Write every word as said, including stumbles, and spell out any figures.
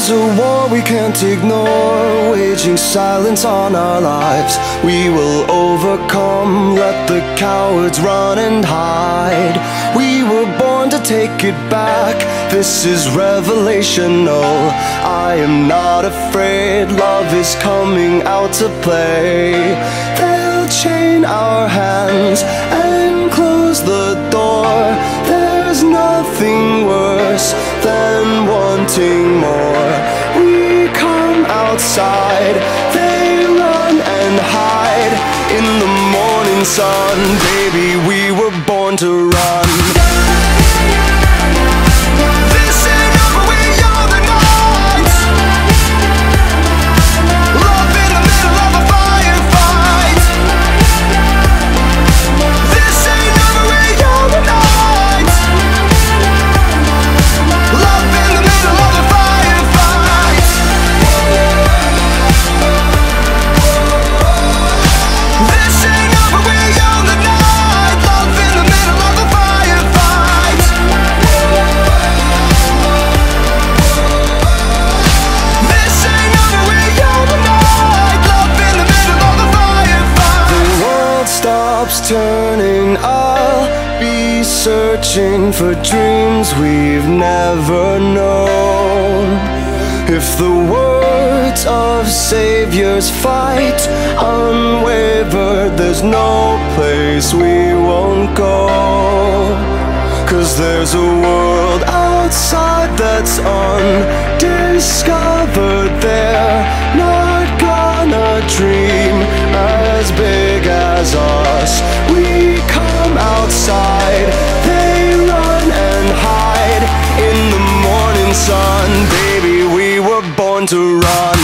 There's a war we can't ignore, waging silence on our lives. We will overcome, let the cowards run and hide. We were born to take it back, this is revelational. I am not afraid, love is coming out to play. They'll chain our hands and close the door. There's nothing worse than wanting more. We come outside, they run and hide. In the morning sun, baby, we were born to run. This ain't over, we are the knights. Love in the middle of a firefight. This ain't over, we are the knights. Love in the middle of a firefight. This ain't over, we are the night. Love in the middle of a firefight. This ain't over, we are the night. Love in the middle of a firefight. The world stops turning, I'll be searching for dreams we've never known. If the words of saviors fight unwavered, there's no place we won't go. Cause there's a world outside that's undiscovered. They're not gonna dream as big as us. We come outside, they run and hide. In the morning sun, baby, we were born to run.